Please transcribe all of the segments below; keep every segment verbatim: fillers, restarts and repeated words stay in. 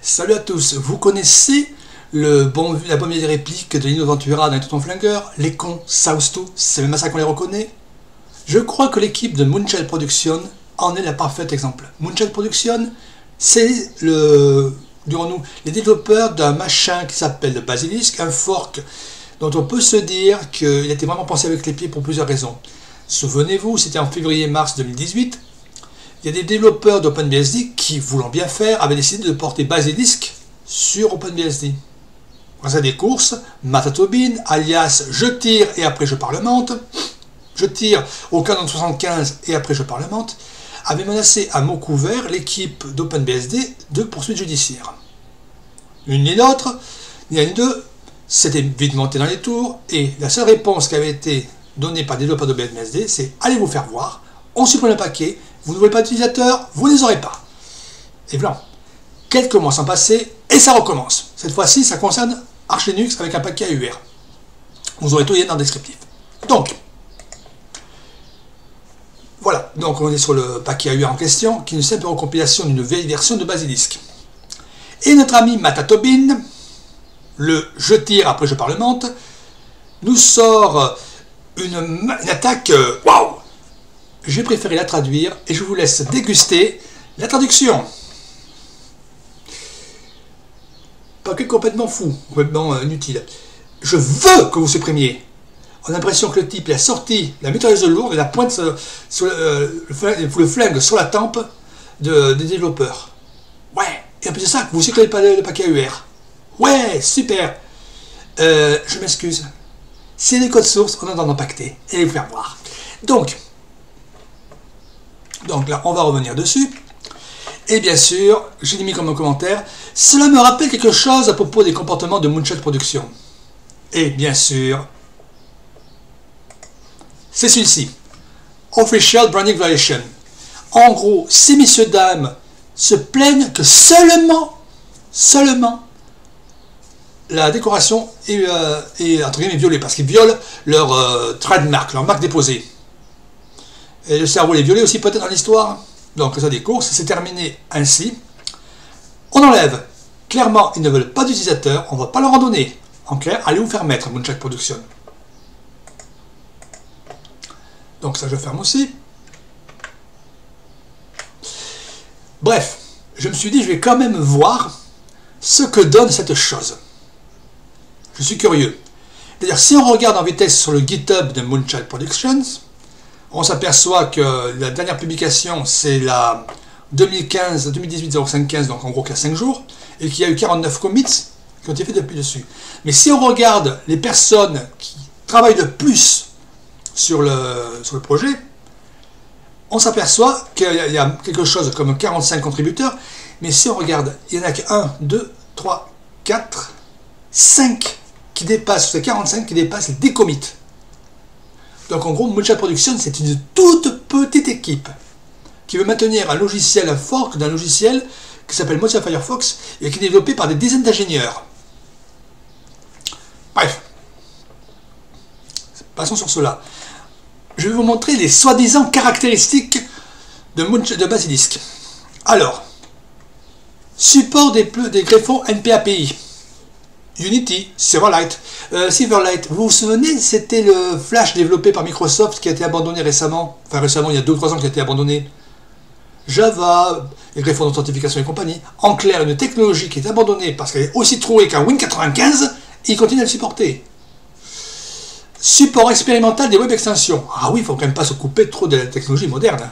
Salut à tous, vous connaissez le bon, la bonne vieille réplique de Lino Ventura dans Les Tontons Flingueurs? Les cons savent tout, c'est même à ça qu'on les reconnaît. Je crois que l'équipe de Moonchild Production en est la parfaite exemple. Moonchild Production, c'est le, dirons-nous, les développeurs d'un machin qui s'appelle le Basilisk, un fork dont on peut se dire qu'il a été vraiment pensé avec les pieds pour plusieurs raisons. Souvenez-vous, c'était en février-mars deux mille dix-huit. Il y a des développeurs d'OpenBSD qui, voulant bien faire, avaient décidé de porter Basilisk sur OpenBSD. Grâce à des courses, Matatobin, alias je tire et après je parlemente, je tire au canon soixante-quinze et après je parlemente, avait menacé à mot couvert l'équipe d'OpenBSD de poursuites judiciaires. L'une ni l'autre, ni l'un ni deux, s'était vite monté dans les tours et la seule réponse qui avait été donnée par les développeurs d'OpenBSD, c'est allez vous faire voir, on supprime le paquet. Vous ne voulez pas d'utilisateurs, vous ne les aurez pas. Et voilà. Quelques mois sont passés et ça recommence. Cette fois-ci, ça concerne Arch Linux avec un paquet A U R. Vous aurez tout dans le descriptif. Donc, voilà. Donc, on est sur le paquet A U R en question, qui est une simple recompilation d'une vieille version de Basilisk. Et notre ami Matatobin, le je tire après je parlemente, nous sort une, une attaque. Waouh! J'ai préféré la traduire et je vous laisse déguster la traduction. Paquet complètement fou, complètement inutile. Je veux que vous supprimiez. On a l'impression que le type il a sorti la mitrailleuse lourde et la pointe sur, sur euh, le flingue sur la tempe de, des développeurs. Ouais, et en plus de ça, vous ne supprimez pas le, le paquet A U R. Ouais, super. Euh, je m'excuse. C'est les codes sources, on en a impacté. Et vous faire voir. Donc, Donc là, on va revenir dessus. Et bien sûr, j'ai mis comme un commentaire, cela me rappelle quelque chose à propos des comportements de Moonchild Production. Et bien sûr, c'est celui-ci. Official Branding Violation. En gros, ces messieurs dames se plaignent que seulement, seulement, la décoration est, euh, est entre guillemets violée, parce qu'ils violent leur euh, trademark, leur marque déposée. Et le cerveau est violé aussi peut-être dans l'histoire. Donc ça des courses, c'est terminé ainsi. On enlève. Clairement, ils ne veulent pas d'utilisateurs, on ne va pas leur en donner. En clair, allez vous faire mettre Moonchild Production. Donc ça je ferme aussi. Bref, je me suis dit je vais quand même voir ce que donne cette chose. Je suis curieux. D'ailleurs, si on regarde en vitesse sur le GitHub de Moonchild Productions, on s'aperçoit que la dernière publication, c'est la deux mille quinze, deux mille dix-huit zéro cinq quinze, donc en gros qu'il y a cinq jours, et qu'il y a eu quarante-neuf commits qui ont été faits depuis dessus. Mais si on regarde les personnes qui travaillent le plus sur le, sur le projet, on s'aperçoit qu'il y a quelque chose comme quarante-cinq contributeurs, mais si on regarde, il n'y en a que un, deux, trois, quatre, cinq qui dépassent, c'est quarante-cinq qui dépassent les commits. Donc en gros, Moonchild Production, c'est une toute petite équipe qui veut maintenir un logiciel, un fork d'un logiciel qui s'appelle Mozilla Firefox et qui est développé par des dizaines d'ingénieurs. Bref, passons sur cela. Je vais vous montrer les soi-disant caractéristiques de, de Basilisk. Alors, support des, des greffons N P A P I. Unity, Silverlight. Euh, Silverlight, vous vous souvenez, c'était le Flash développé par Microsoft qui a été abandonné récemment. Enfin récemment, il y a deux ou trois ans qui a été abandonné. Java, les greffons d'authentification et compagnie. En clair, une technologie qui est abandonnée parce qu'elle est aussi trouée qu'un Win quatre-vingt-quinze, et il continue à le supporter. Support expérimental des web extensions. Ah oui, il ne faut quand même pas se couper trop de la technologie moderne.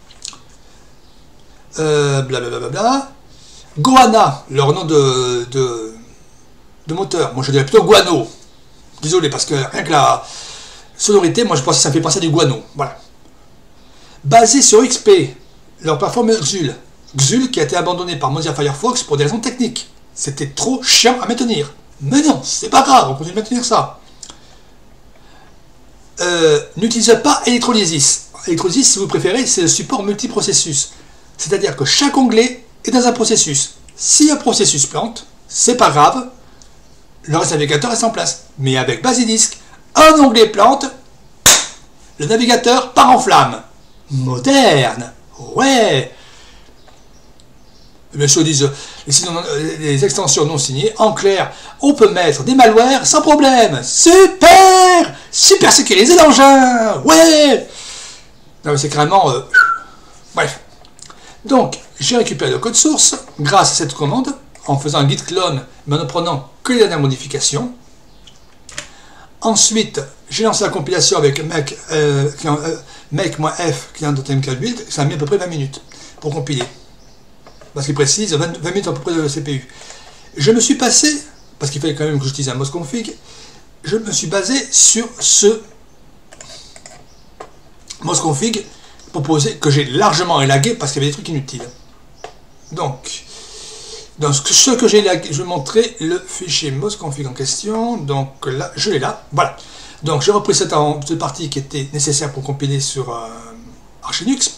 Euh, blablabla. Goanna, leur nom de... de de moteur. Moi je dirais plutôt guano. Désolé parce que rien que la sonorité, moi je pense que ça me fait penser à du guano. Voilà. Basé sur X P, leur plateforme Xul. Xul qui a été abandonné par Mozilla Firefox pour des raisons techniques. C'était trop chiant à maintenir. Mais non, c'est pas grave, on continue de maintenir ça. Euh, N'utilisez pas Electrolysis. Electrolysis, si vous préférez, c'est le support multiprocessus. C'est-à-dire que chaque onglet est dans un processus. Si un processus plante, c'est pas grave, le reste du navigateur reste en place. Mais avec Basilisk, un onglet plante, le navigateur part en flamme. Moderne. Ouais. Bien sûr, ils disent les, les extensions non signées. En clair, on peut mettre des malwares sans problème. Super, super sécurisé l'engin. Ouais. Non, mais c'est carrément. Euh... Bref. Donc, j'ai récupéré le code source grâce à cette commande en faisant un git clone, mais en ne prenant que les dernières modifications. Ensuite, j'ai lancé la compilation avec make, euh, euh, make-f client.mk build. Ça a mis à peu près vingt minutes pour compiler. Parce qu'il précise vingt, vingt minutes à peu près de C P U. Je me suis passé, parce qu'il fallait quand même que j'utilise un mosconfig, je me suis basé sur ce mosconfig proposé, que j'ai largement élagué parce qu'il y avait des trucs inutiles. Donc, dans ce que j'ai élagué, je vais montrer le fichier mosconfig en question. Donc là, je l'ai là. Voilà. Donc j'ai repris cette, cette partie qui était nécessaire pour compiler sur euh, Arch Linux.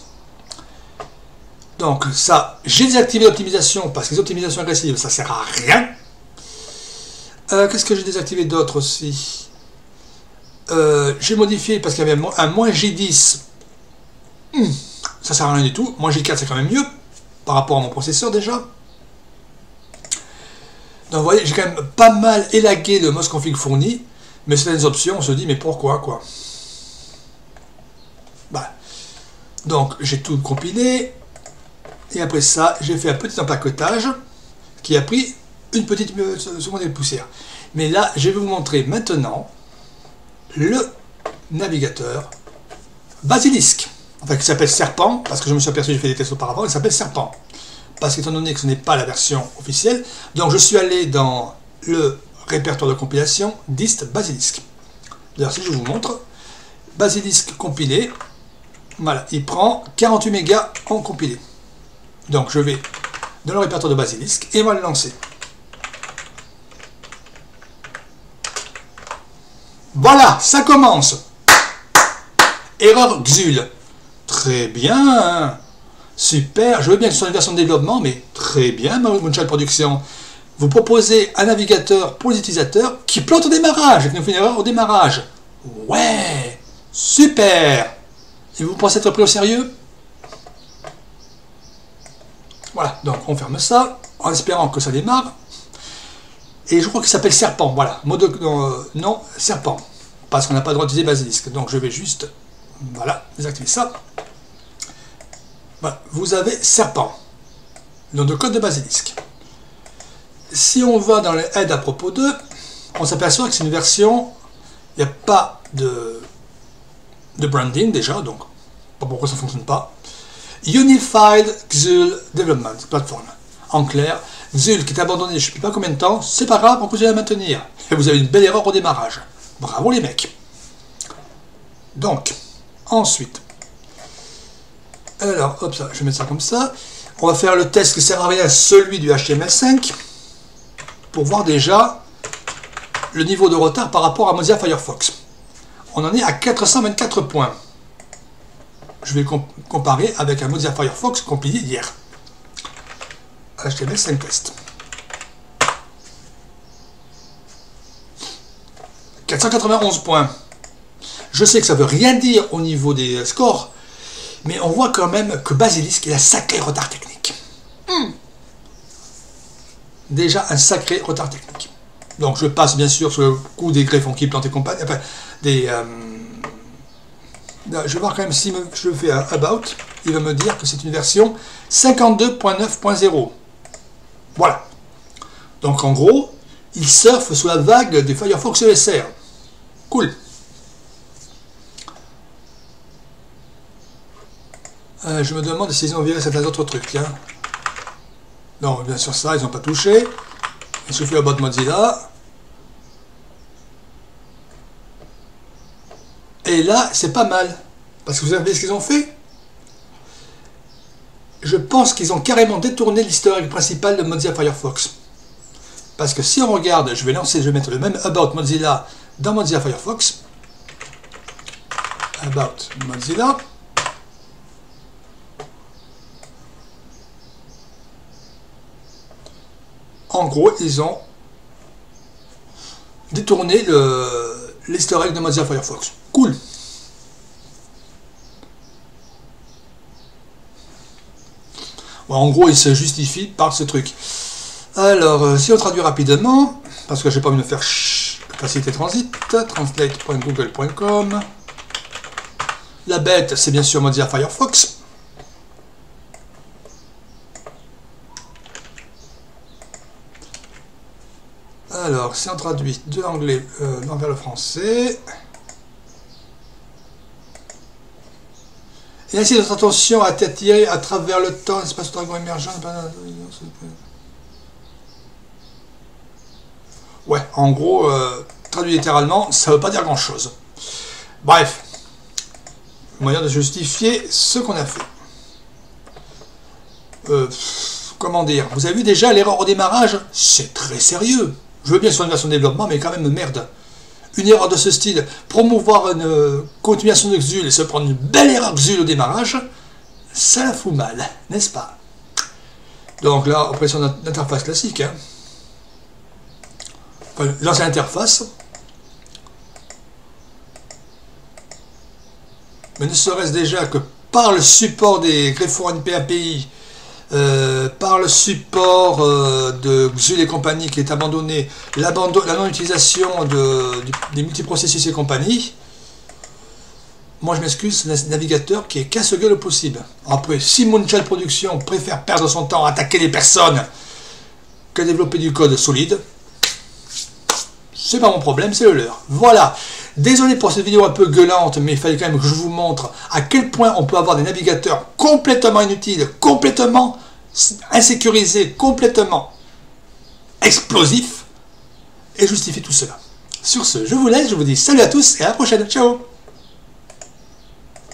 Donc ça, j'ai désactivé l'optimisation parce que les optimisations agressives, ça sert à rien. Euh, Qu'est-ce que j'ai désactivé d'autre aussi? euh, J'ai modifié parce qu'il y avait un moins J dix. Hmm, ça sert à rien du tout. Moins J quatre, c'est quand même mieux par rapport à mon processeur déjà. Donc vous voyez, j'ai quand même pas mal élagué le mosconfig fourni, mais certaines options, on se dit, mais pourquoi quoi? Bah. Donc j'ai tout compilé. Et après ça, j'ai fait un petit empaquetage qui a pris une petite seconde de poussière. Mais là, je vais vous montrer maintenant le navigateur Basilisk. Enfin, qui s'appelle Serpent, parce que je me suis aperçu, j'ai fait des tests auparavant, il s'appelle Serpent. Parce qu'étant donné que ce n'est pas la version officielle, donc je suis allé dans le répertoire de compilation dist Basilisk. D'ailleurs, si je vous montre, Basilisk compilé, voilà, il prend quarante-huit mégas en compilé. Donc je vais dans le répertoire de Basilisk et on va le lancer. Voilà, ça commence. Erreur Xul. Très bien. Super. Je veux bien que ce soit une version de développement, mais très bien, Moonshell Production. Vous proposez un navigateur pour les utilisateurs qui plante au démarrage, qui nous fait une erreur au démarrage. Ouais. Super. Et vous pensez être pris au sérieux? Voilà, donc on ferme ça, en espérant que ça démarre. Et je crois qu'il s'appelle Serpent, voilà, mode euh, non, Serpent, parce qu'on n'a pas le droit d'utiliser Basilisk. Donc je vais juste, voilà, désactiver ça. Voilà, vous avez Serpent, le nom de code de Basilisk. Si on va dans les aides à propos d'eux, on s'aperçoit que c'est une version, il n'y a pas de, de branding déjà, donc pas pourquoi ça ne fonctionne pas. Unified Xul Development Platform. En clair, Xul qui est abandonné je ne sais pas combien de temps, c'est pas grave, on peut la maintenir. Et vous avez une belle erreur au démarrage. Bravo les mecs. Donc, ensuite, alors, hop, ça, je vais mettre ça comme ça. On va faire le test qui sert à rien, celui du H T M L cinq, pour voir déjà le niveau de retard par rapport à Mozilla Firefox. On en est à quatre cent vingt-quatre points. Je vais comp comparer avec un Mozilla Firefox compilé hier. H T M L cinq test. quatre cent quatre-vingt-onze points. Je sais que ça ne veut rien dire au niveau des scores, mais on voit quand même que Basilisk est un sacré retard technique. Hmm. Déjà un sacré retard technique. Donc je passe bien sûr sur le coup des greffons qui plantent et compagnie, enfin des... Euh, je vais voir quand même si je fais un about, il va me dire que c'est une version cinquante-deux point neuf point zéro. Voilà. Donc en gros, il surfe sous la vague des Firefox E S R. Cool. Euh, je me demande s'ils ont viré certains autres trucs. Hein. Non, bien sûr ça, ils n'ont pas touché. Il suffit about Mozilla. Et là, c'est pas mal. Parce que vous savez ce qu'ils ont fait? Je pense qu'ils ont carrément détourné l'historique principal de Mozilla Firefox. Parce que si on regarde, je vais lancer, je vais mettre le même About Mozilla dans Mozilla Firefox. About Mozilla. En gros, ils ont détourné l'historique de Mozilla Firefox. Cool. Bon, En gros, il se justifie par ce truc. Alors, euh, si on traduit rapidement, parce que j'ai pas envie de me faire ch... facilité transit, translate point google point com. La bête, c'est bien sûr Mozilla Firefox. Alors, si on traduit de l'anglais euh, vers le français. Et ainsi, notre attention a été attirée à travers le temps, l'espace dragon émergent. Ouais, en gros, euh, traduit littéralement, ça veut pas dire grand chose. Bref, moyen de justifier ce qu'on a fait. Euh, comment dire, vous avez vu déjà l'erreur au démarrage, c'est très sérieux. Je veux bien sur une version de développement, mais quand même merde. Une erreur de ce style, promouvoir une continuation de Xul et se prendre une belle erreur Xul au démarrage, ça la fout mal, n'est-ce pas? Donc là, on sur notre interface classique. Hein. Enfin, l'ancienne interface. Mais ne serait-ce déjà que par le support des greffons N P A P I, euh, par le support euh, de Xul et compagnie qui est abandonné, la non-utilisation de, des multiprocessus et compagnie, moi je m'excuse, c'est un navigateur qui est casse-gueule au possible. Après, si Moonshell Production préfère perdre son temps à attaquer les personnes que développer du code solide, c'est pas mon problème, c'est le leur. Voilà. Désolé pour cette vidéo un peu gueulante, mais il fallait quand même que je vous montre à quel point on peut avoir des navigateurs complètement inutiles, complètement insécurisés, complètement explosifs, et justifier tout cela. Sur ce, je vous laisse, je vous dis salut à tous et à la prochaine. Ciao!